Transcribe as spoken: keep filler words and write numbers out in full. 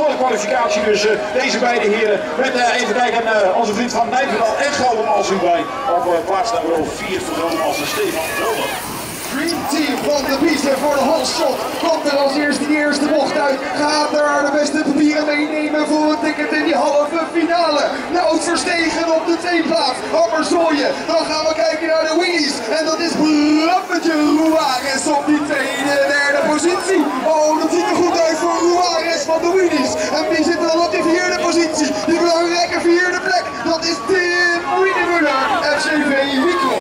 voor de kwalificatie. Dus uh, deze beide heren met uh, even kijken uh, onze vriend van Nijverdal en Geldermals bij op uh, plaats nummer vier voor Geldermals en Stefan Vrome. Green Team van de piste voor de holshot komt er als eerste die eerste bocht uit. Gaat er de beste papieren meenemen voor een ticket in die halve finale. Nou, Verstegen op de tweeplaats. Hammerzooien. Dan gaan we kijken naar de wingies. En dat is Brammetje Ruares op die tweede, derde positie. Oh,